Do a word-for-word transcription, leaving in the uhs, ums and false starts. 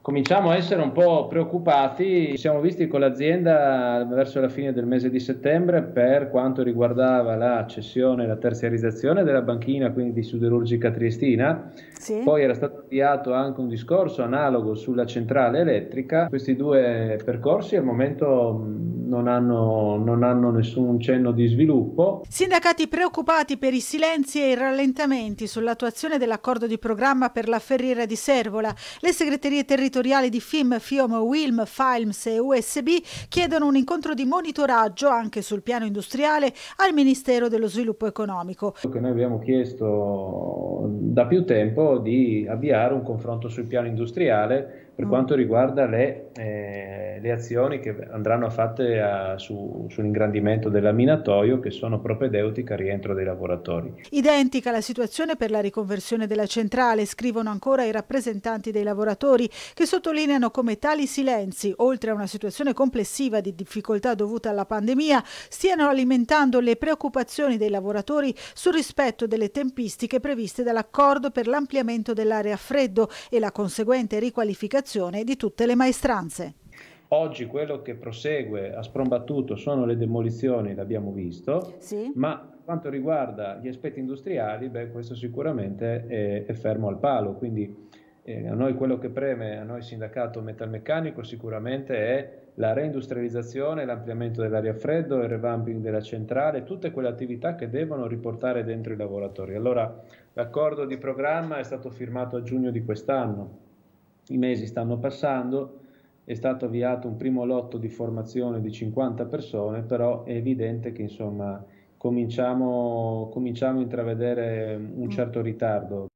Cominciamo a essere un po' preoccupati, ci siamo visti con l'azienda verso la fine del mese di settembre per quanto riguardava la cessione e la terziarizzazione della banchina, quindi di Siderurgica Triestina. Sì? Poi era stato avviato anche un discorso analogo sulla centrale elettrica. Questi due percorsi al momento mh, non hanno, non hanno nessun cenno di sviluppo. Sindacati preoccupati per i silenzi e i rallentamenti sull'attuazione dell'accordo di programma per la ferriera di Servola. Le segreterie territoriali di F I M, FIOM, WILM, FILMS e U S B chiedono un incontro di monitoraggio anche sul piano industriale al Ministero dello Sviluppo Economico. Che noi abbiamo chiesto da più tempo di avviare un confronto sul piano industriale per Mm. quanto riguarda le, eh, le azioni che andranno fatte a, su, sull'ingrandimento dell'amminatoio, che sono propedeutiche al rientro dei lavoratori. Identica la situazione per la riconversione della centrale, scrivono ancora i rappresentanti dei lavoratori, che sottolineano come tali silenzi, oltre a una situazione complessiva di difficoltà dovuta alla pandemia, stiano alimentando le preoccupazioni dei lavoratori sul rispetto delle tempistiche previste dall'accordo per l'ampliamento dell'area a freddo e la conseguente riqualificazione di tutte le maestranze. Oggi quello che prosegue a sprombattuto sono le demolizioni, l'abbiamo visto, Sì? ma per quanto riguarda gli aspetti industriali, beh, questo sicuramente è, è fermo al palo. Quindi eh, a noi quello che preme, a noi sindacato metalmeccanico, sicuramente è la reindustrializzazione, l'ampliamento dell'area a freddo, il revamping della centrale, tutte quelle attività che devono riportare dentro i lavoratori. Allora, l'accordo di programma è stato firmato a giugno di quest'anno, i mesi stanno passando. È stato avviato un primo lotto di formazione di cinquanta persone, però è evidente che insomma cominciamo, cominciamo a intravedere un certo ritardo.